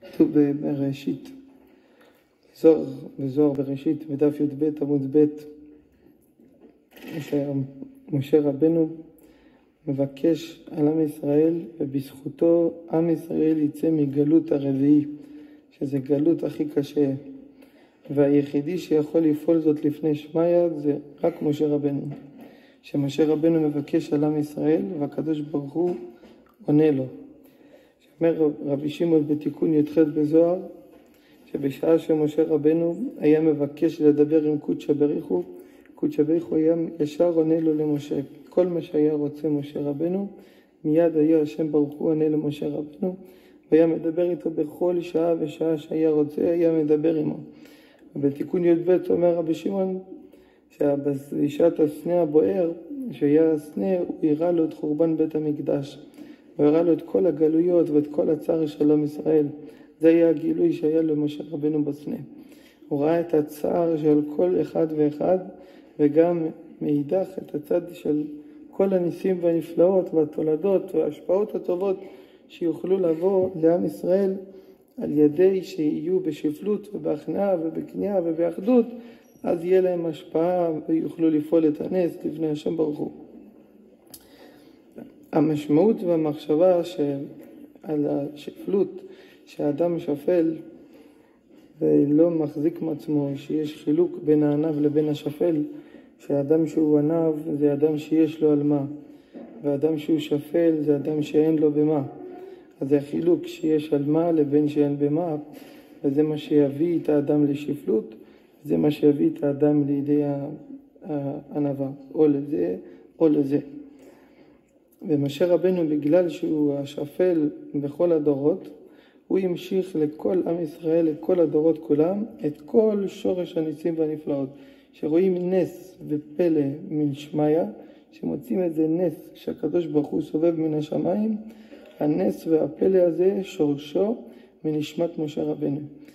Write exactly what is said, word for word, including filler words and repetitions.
כתוב בראשית, בזוהר, בזוהר בראשית, בדף י"ב עמוד ב', משה רבנו מבקש על עם ישראל, ובזכותו עם ישראל יצא מגלות הרביעי, שזה גלות הכי קשה, והיחידי שיכול לפעול זאת לפני שמיה זה רק משה רבנו. שמשה רבנו מבקש על עם ישראל והקדוש ברוך הוא עונה לו. שאומר רבי שמעון בתיקון י"ח בזוהר, שבשעה שמשה רבנו היה מבקש לדבר עם קודשא בריך הוא, קודשא בריך הוא היה ישר עונה לו למשה. כל מה שהיה רוצה משה רבנו, מיד היה השם ברוך הוא עונה למשה רבנו, והיה מדבר איתו בכל שעה ושעה שהיה רוצה, היה מדבר עמו. ובתיקון י"ב אומר רבי שמעון, שבשעת הסנה הבוער, שהיה הסנה, הוא הראה לו את חורבן בית המקדש. הוא הראה לו את כל הגלויות ואת כל הצער של עם ישראל. זה היה הגילוי שהיה למשה רבנו בסנה. הוא ראה את הצער של כל אחד ואחד, וגם מאידך את הצד של כל הניסים והנפלאות והתולדות וההשפעות הטובות שיוכלו לבוא לעם ישראל על ידי שיהיו בשפלות ובהכנעה ובכניעה ובאחדות, אז יהיה להם השפעה ויוכלו לפעול את הנס לפני השם ברוך הוא. המשמעות והמחשבה שעל השפלות, שהאדם שפל ולא מחזיק מעצמו, שיש חילוק בין הענב לבין השפל, שהאדם שהוא ענב זה אדם שיש לו על מה, והאדם שהוא שפל זה אדם שאין לו במה. אז זה החילוק שיש על מה לבין שאין במה, וזה מה שיביא את האדם לשפלות, זה מה שיביא את האדם לידי הענבה, או לזה או לזה. ומשה רבנו, בגלל שהוא השפל בכל הדורות, הוא המשיך לכל עם ישראל, לכל הדורות כולם, את כל שורש הניסים והנפלאות. שרואים נס ופלא מן שמיה, שמוצאים איזה נס שהקדוש ברוך הוא סובב מן השמיים, הנס והפלא הזה שורשו מנשמת משה רבנו.